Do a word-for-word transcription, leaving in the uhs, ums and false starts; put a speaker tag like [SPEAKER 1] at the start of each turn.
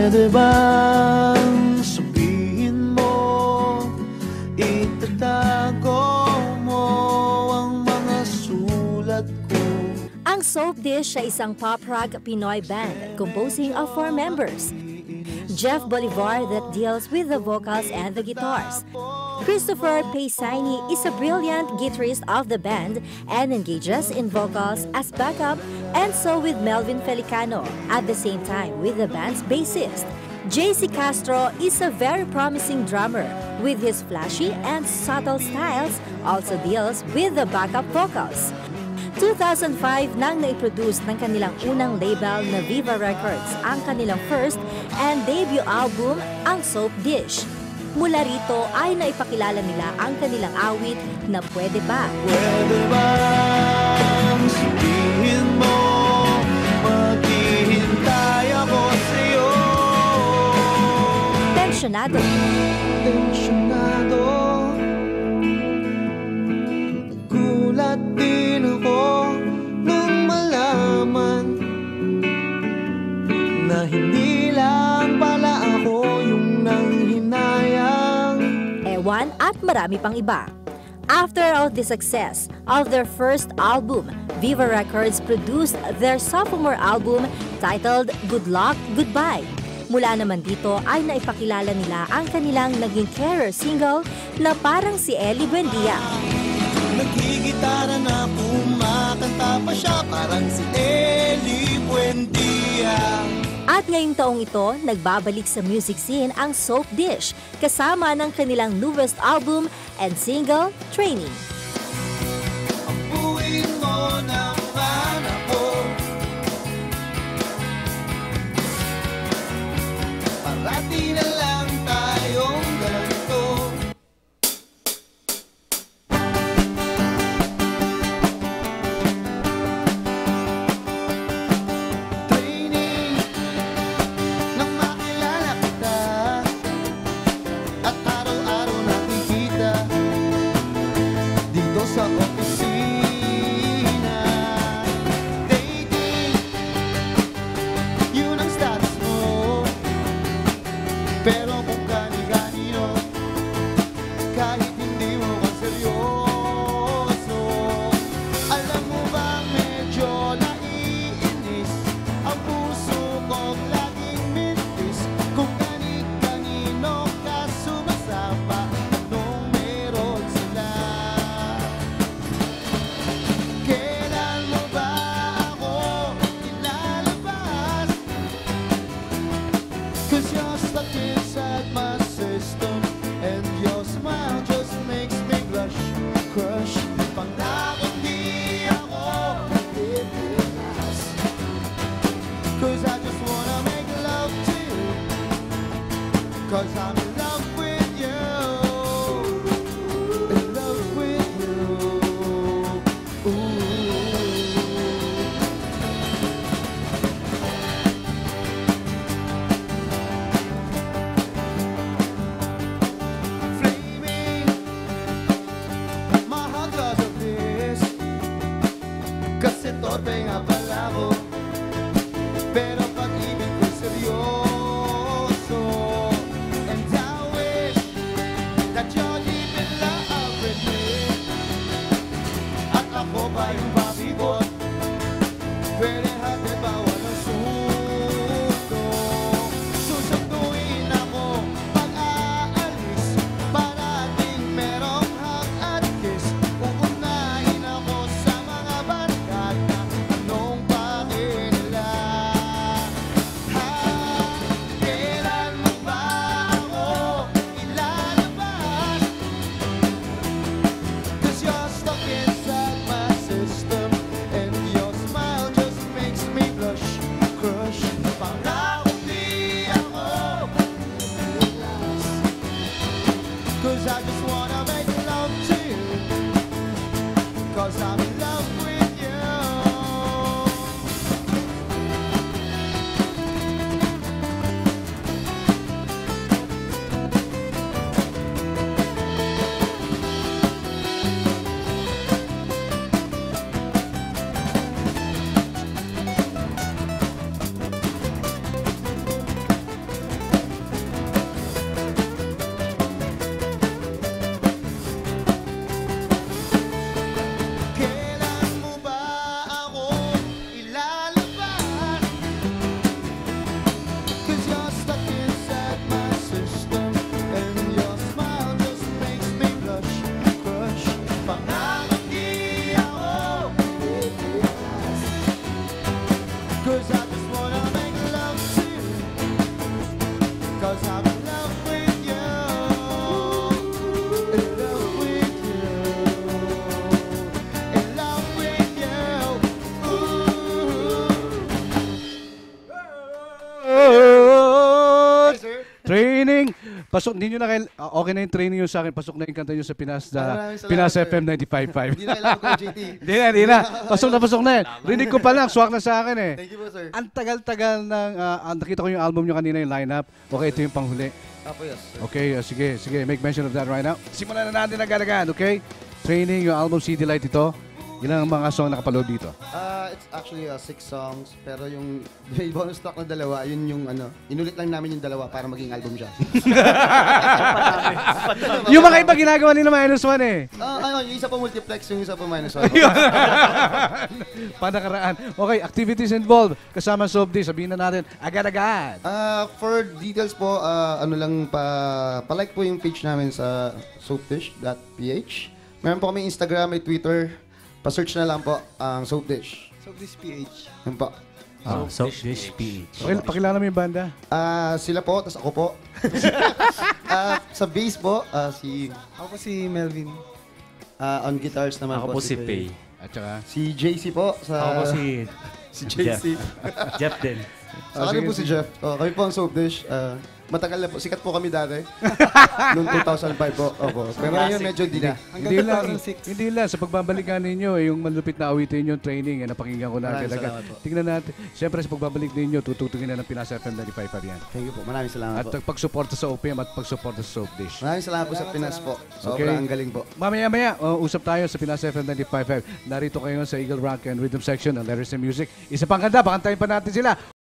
[SPEAKER 1] Pwede bang sabihin mo, itatago mo ang mga sulat ko?
[SPEAKER 2] Ang Soap Dish ay isang pop-rock Pinoy band composing of four members. Jeff Bolivar that deals with the vocals and the guitars. Christopher Paysaini is a brilliant guitarist of the band and engages in vocals as backup, and so with Melvin Felicano, at the same time with the band's bassist. J C Castro is a very promising drummer with his flashy and subtle styles, also deals with the backup vocals. two thousand five nang naiproduce ng kanilang unang label na Viva Records ang kanilang first and debut album, ang Soap Dish. Mula rito ay naipakilala nila ang kanilang awit na Pwede Ba?
[SPEAKER 1] Pwede bang sabihin mo, maghihintay ako sa'yo?
[SPEAKER 2] Tensyonado.
[SPEAKER 1] Tensyonado, gulat din ako nung malaman na hindi lang pala ako yung nanghinayang.
[SPEAKER 2] Ewan at marami pang iba. After all the success of their first album, Viva Records produced their sophomore album titled Good Luck, Goodbye. Mula naman dito ay naipakilala nila ang kanilang naging career single na Parang si Ellie Buendia.
[SPEAKER 1] Nagigitara na kumakanta pa siya, parang si Ellie Buendia.
[SPEAKER 2] At ngayong taong ito, nagbabalik sa music scene ang Soap Dish kasama ng kanilang newest album and single, Training.
[SPEAKER 1] Abuin mo naman ako, parati na lang tayong ganito. Training nang makilala kita, at araw-araw nakikita dito sa opisina. Dating, yun ang status mo, pero kung kani-kanino, kahit hindi mo ka seryoso. Alam mo ba medyo naiinis ang puso ko'ng laging mintis, kung kani-kanino ka sumasama, anong meron sila? Kailan mo ba ako ilalabas? 'Cause you're stuck inside my system, and your smile just makes me blush, crush. Pangako di ako titilas, 'cause I just wanna make love to you, 'cause I'm in love with you, in love with you. Ooh. Flaming, my heart does of this, kasi torpe nga pala ako, pero pag-ibig ko seryoso. And I wish that you're deep in love with me, at ako pa yung babibot, pwede hati ba walang suko. Susunduin ako pag-aalis, parating merong hug at kiss. Uunahin ako sa mga barkada, anong pakinila? Ha? Kailan mo ba ako ilalabas? 'Cause you're stuck inside my system, and your smile just makes me blush, crush. Pangako di ako ilas, 'cause I just wanna make love to you, 'cause I'm in love with you. Pangakong di ako titigas. Cause I just wanna make love to you. Cause I'm in love with you. In love with you. In love with you. Ooh. Hi, sir.
[SPEAKER 3] Training! Pasok, hindi nyo na kail... ah, okay na yung training nyo sa akin. Pasok na yung kanta nyo sa Pinas,
[SPEAKER 1] Maraming
[SPEAKER 3] na,
[SPEAKER 1] salamat,
[SPEAKER 3] Pinas
[SPEAKER 1] sir.
[SPEAKER 3] F M ninety-five point five.
[SPEAKER 1] Hindi na kailangan ko, J T.
[SPEAKER 3] Hindi na, hindi na. Pasok na, pasok na yan. Rinig ko pa lang, swak na sa akin eh.
[SPEAKER 1] Thank you po, sir.
[SPEAKER 3] Ang tagal-tagal ng... ah, ah, nakita ko yung album nyo kanina, yung lineup. Okay, ito yung panghuli.
[SPEAKER 1] Apo, yes, sir.
[SPEAKER 3] Okay, ah, sige, sige. Make mention of that right now. Simulan na natin agad-agad, okay? Training, yung album C D Light ito. Ilang mga song nakapaload dito?
[SPEAKER 1] Uh, it's actually uh, six songs, pero yung may bonus track na dalawa, yun yung ano, inulit lang namin yung dalawa para maging album siya.
[SPEAKER 3] Yung mga iba ginagawa nila minus one eh.
[SPEAKER 1] Ah, ano, yung isa pa multiplex, yung isa pa minus one.
[SPEAKER 3] Panakaraan. Okay, activities involved. Kasama Soap Day, sabihin na natin agad-agad.
[SPEAKER 1] Ah, for details po, ah, ano lang pa, pa-like po yung page namin sa soapdish dot p h. Meron po kami Instagram, may Twitter. Pa-search na lang po ang Soapdish.
[SPEAKER 4] Soapdish P H.
[SPEAKER 1] Yun po.
[SPEAKER 5] Ah, Soapdish P H.
[SPEAKER 3] Okay, pakilala mo yung banda.
[SPEAKER 1] Ah, sila po, tas ako po. Ah, sa bass po, ah, si
[SPEAKER 4] Ako po si Melvin.
[SPEAKER 1] ah, on guitars naman
[SPEAKER 5] Ako po si Pay.
[SPEAKER 3] At saka,
[SPEAKER 1] Si J C po sa
[SPEAKER 5] Ako po si
[SPEAKER 1] si J C.
[SPEAKER 5] Jeff. Jeff din.
[SPEAKER 1] Sa akin po si Jeff. Oh, kami po ang Soapdish. Ah, matagal na po. Sikat po kami dati. Noong two thousand five po. Opo. Pero ngayon medyo di na.
[SPEAKER 4] Hanggang
[SPEAKER 3] hindi lang,
[SPEAKER 4] two thousand six.
[SPEAKER 3] hindi lang, sa pagbabalikan ninyo, eh, yung malupit na awitin yung training, eh, napakinggan ko na
[SPEAKER 1] Maraming
[SPEAKER 3] agad-agad.
[SPEAKER 1] salamat po.
[SPEAKER 3] Tingnan natin. Siyempre, sa pagbabalik ninyo, tututugin na ng Pinas F M ninety-five pa yan.
[SPEAKER 1] Thank you po. Maraming salamat
[SPEAKER 3] At
[SPEAKER 1] po.
[SPEAKER 3] pagsuporta sa O P M at pagsuporta sa Soap Dish.
[SPEAKER 1] Maraming salamat po sa Pinas po.
[SPEAKER 3] Okay.
[SPEAKER 1] Sobrang ang galing po.
[SPEAKER 3] Mamaya-maya, uh, usap tayo sa Pinas F M ninety-five point five. Narito kayo sa Eagle Rock and Rhythm Section ng Letters and Music. Isa pang ganda, pakantayin pa natin sila.